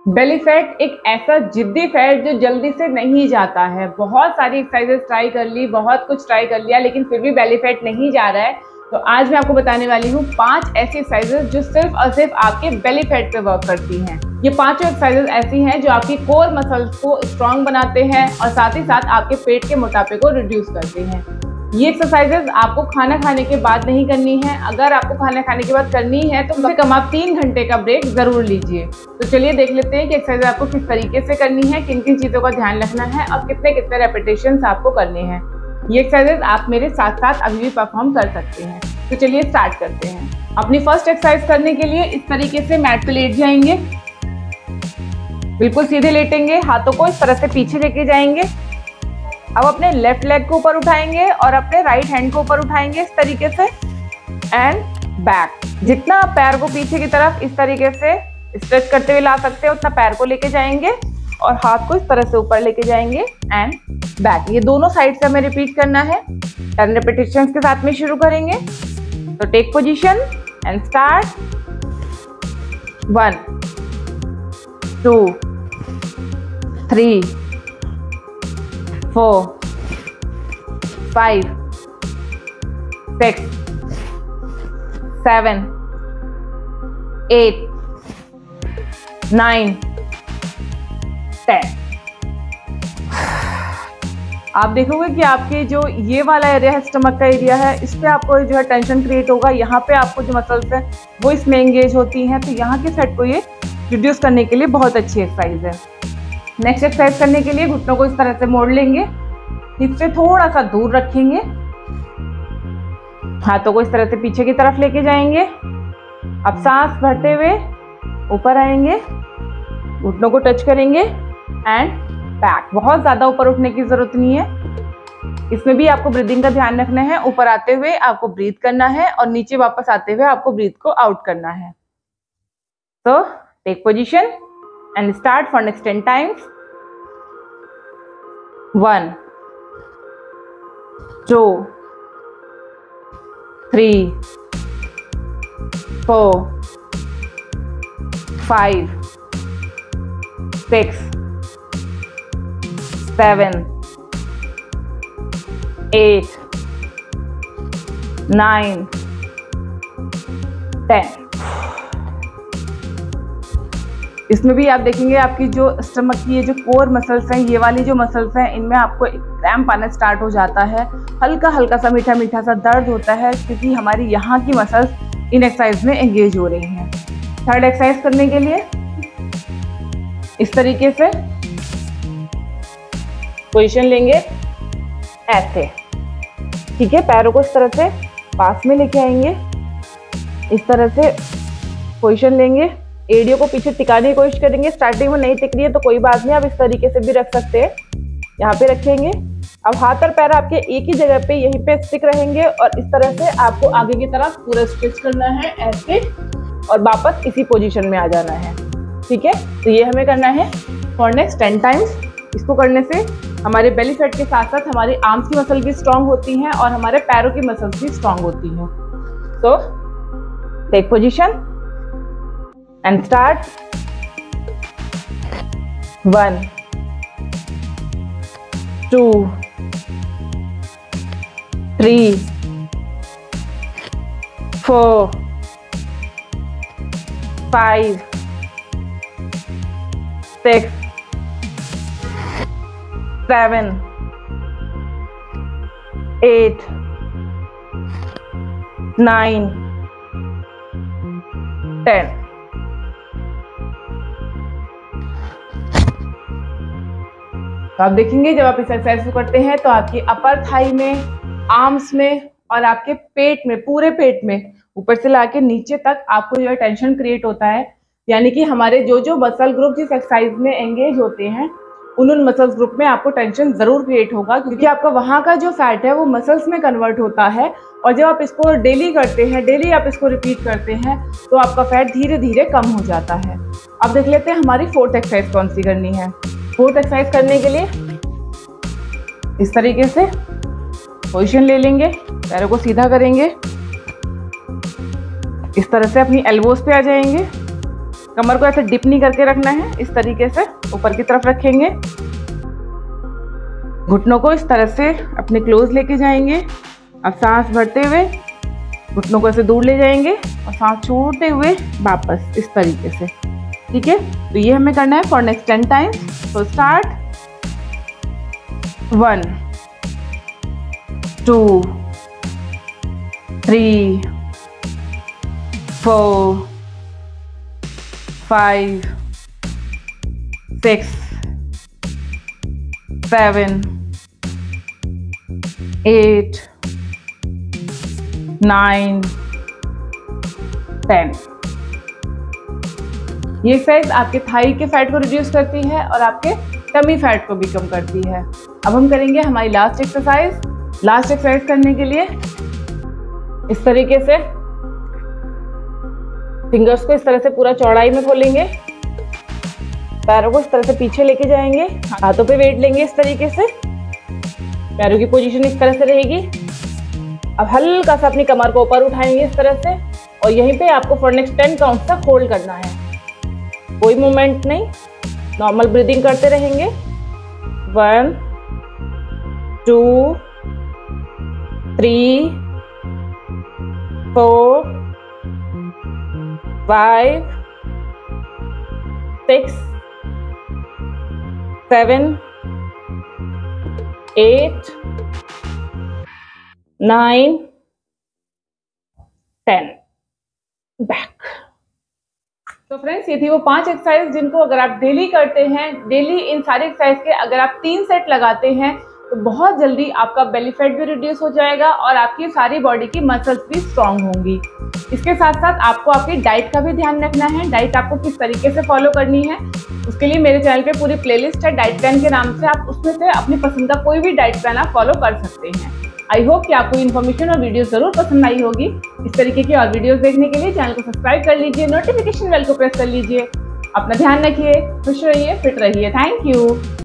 Belly fat एक ऐसा जिद्दी फैट जो जल्दी से नहीं जाता है। बहुत सारी एक्सरसाइजेस ट्राई कर ली, बहुत कुछ ट्राई कर लिया, लेकिन फिर भी बेली फैट नहीं जा रहा है। तो आज मैं आपको बताने वाली हूँ 5 ऐसी एक्सरसाइजेस जो सिर्फ और सिर्फ आपके बेली फैट पे वर्क करती हैं। ये 5 एक्सरसाइजेस ऐसी हैं जो आपकी कोर मसल्स को स्ट्रॉन्ग बनाते हैं और साथ ही साथ आपके पेट के मोटापे को रिड्यूस करते हैं। ये एक्सरसाइजेस आपको खाना खाने के बाद नहीं करनी है। अगर आपको खाना खाने के बाद करनी है तो कम से कम आप 3 घंटे का ब्रेक जरूर लीजिए। तो चलिए देख लेते हैं कि एक्सरसाइज आपको किस तरीके से करनी है, किन किन चीज़ों का ध्यान रखना है और कितने कितने रेपिटेशंस आपको करने हैं। ये एक्सरसाइज आप मेरे साथ साथ अभी भी परफॉर्म कर सकते हैं। तो चलिए स्टार्ट करते हैं। अपनी फर्स्ट एक्सरसाइज करने के लिए इस तरीके से मैट पे लेट जाएंगे, बिल्कुल सीधे लेटेंगे, हाथों को इस तरह से पीछे लेके जाएंगे। अब अपने लेफ्ट लेग को ऊपर उठाएंगे और अपने राइट हैंड को ऊपर उठाएंगे इस तरीके से एंड बैक। जितना आप पैर को पीछे की तरफ इस तरीके से स्ट्रेच करते हुए ला सकते हैं उतना पैर को लेके जाएंगे और हाथ को इस तरह से ऊपर लेके जाएंगे एंड बैक। ये दोनों साइड से हमें रिपीट करना है। 10 रेपिटेशंस के साथ में शुरू करेंगे। तो टेक पोजीशन एंड स्टार्ट। 1 2 3 4 5 6 7 8 9 10। आप देखोगे कि आपके जो ये वाला एरिया है, स्टमक का एरिया है, इस पे आपको जो है टेंशन क्रिएट होगा। यहाँ पे आपको जो मसल्स है वो इसमें एंगेज होती हैं, तो यहाँ के फैट को ये रिड्यूस करने के लिए बहुत अच्छी एक्सरसाइज है। नेक्स्ट एक्सरसाइज करने के लिए घुटनों को इस तरह से मोड़ लेंगे, हिप से थोड़ा सा दूर रखेंगे, हाथों को इस तरह से पीछे की तरफ लेके जाएंगे। अब सांस भरते हुए ऊपर आएंगे, घुटनों को टच करेंगे एंड बैक। बहुत ज्यादा ऊपर उठने की जरूरत नहीं है। इसमें भी आपको ब्रीदिंग का ध्यान रखना है। ऊपर आते हुए आपको ब्रीथ करना है और नीचे वापस आते हुए आपको ब्रीथ को आउट करना है। तो take position and start for next 10 times. 1 2 3 4 5 6 7 8 9 10। इसमें भी आप देखेंगे आपकी जो स्टमक की ये जो कोर मसल्स हैं, ये वाली जो मसल्स हैं, इनमें आपको क्रैम्प आना स्टार्ट हो जाता है। हल्का हल्का सा मीठा मीठा सा दर्द होता है क्योंकि हमारी यहाँ की मसल्स इन एक्सरसाइज में एंगेज हो रही हैं। थर्ड एक्सरसाइज करने के लिए इस तरीके से पोजीशन लेंगे ऐसे, ठीक है। पैरों को इस तरह से पास में लेके आएंगे, इस तरह से पोजीशन लेंगे। एडियो को पीछे टिकाने की कोशिश करेंगे। स्टार्टिंग में नहीं टिक रही है तो कोई बात नहीं, आप इस तरीके से भी रख सकते हैं। यहाँ पे रखेंगे। अब हाथ और पैर आपके एक ही जगह पे यहीं पे स्टिक रहेंगे और इस तरह से आपको आगे की तरफ पूरा स्ट्रेच करना है ऐसे और वापस इसी पोजीशन में आ जाना है, ठीक है। तो ये हमें करना है फॉर नेक्स्ट 10 टाइम्स। इसको करने से हमारे बेली फैट के साथ साथ हमारी आर्म्स की मसल भी स्ट्रांग होती हैं और हमारे पैरों की मसल्स भी स्ट्रांग होती हैं। तो टेक पोजीशन and start. 1 2 3 4 5 6 7 8 9 10। तो आप देखेंगे जब आप इस एक्सरसाइज को करते हैं तो आपकी अपर थाई में, आर्म्स में और आपके पेट में, पूरे पेट में ऊपर से लाके नीचे तक आपको जो है टेंशन क्रिएट होता है। यानी कि हमारे जो जो मसल ग्रुप जिस एक्सरसाइज में एंगेज होते हैं उन मसल्स ग्रुप में आपको टेंशन जरूर क्रिएट होगा, क्योंकि आपका वहाँ का जो फैट है वो मसल्स में कन्वर्ट होता है। और जब आप इसको डेली करते हैं, डेली आप इसको रिपीट करते हैं तो आपका फैट धीरे धीरे कम हो जाता है। अब देख लेते हैं हमारी 4th एक्सरसाइज कौन सी करनी है। 4th एक्सरसाइज करने के लिए इस तरीके से पोजीशन ले लेंगे, पैरों को सीधा करेंगे, इस तरह से अपनी एल्बोज पे आ जाएंगे, कमर को ऐसे डिप नहीं करके रखना है, इस तरीके से ऊपर की तरफ रखेंगे। घुटनों को इस तरह से अपने क्लोज लेके जाएंगे। अब सांस भरते हुए घुटनों को ऐसे दूर ले जाएंगे और सांस छोड़ते हुए वापस इस तरीके से। ठीक है, तो ये हमें करना है फॉर नेक्स्ट 10 टाइम्स। तो स्टार्ट 1 2 3 4 5 6 7 8 9 10। ये एक्सरसाइज आपके थाई के फैट को रिड्यूस करती है और आपके टमी फैट को भी कम करती है। अब हम करेंगे हमारी लास्ट एक्सरसाइज। लास्ट एक्सरसाइज करने के लिए इस तरीके से फिंगर्स को इस तरह से पूरा चौड़ाई में खोलेंगे, पैरों को इस तरह से पीछे लेके जाएंगे, हाथों पे वेट लेंगे इस तरीके से, पैरों की पोजीशन इस तरह से रहेगी। अब हल्का सा अपनी कमर को ऊपर उठाएंगे इस तरह से और यहीं पे आपको फॉर नेक्स्ट 10 काउंट तक होल्ड करना है। कोई मूवमेंट नहीं, नॉर्मल ब्रीदिंग करते रहेंगे। 1 2 3 4 5 6 7 8 9 10 बैक। तो फ्रेंड्स, ये थी वो 5 एक्सरसाइज जिनको अगर आप डेली करते हैं, डेली इन सारे एक्सरसाइज के अगर आप 3 सेट लगाते हैं तो बहुत जल्दी आपका बेली फैट भी रिड्यूस हो जाएगा और आपकी सारी बॉडी की मसल्स भी स्ट्रांग होंगी। इसके साथ साथ आपको आपकी डाइट का भी ध्यान रखना है। डाइट आपको किस तरीके से फॉलो करनी है, उसके लिए मेरे चैनल पे पूरी प्लेलिस्ट है डाइट प्लान के नाम से। आप उसमें से अपनी पसंद का कोई भी डाइट प्लान आप फॉलो कर सकते हैं। आई होप कि आपको इन्फॉर्मेशन और वीडियो जरूर पसंद आई होगी। इस तरीके की और वीडियोस देखने के लिए चैनल को सब्सक्राइब कर लीजिए, नोटिफिकेशन बेल को प्रेस कर लीजिए। अपना ध्यान रखिए, खुश रहिए, फिट रहिए। Thank you.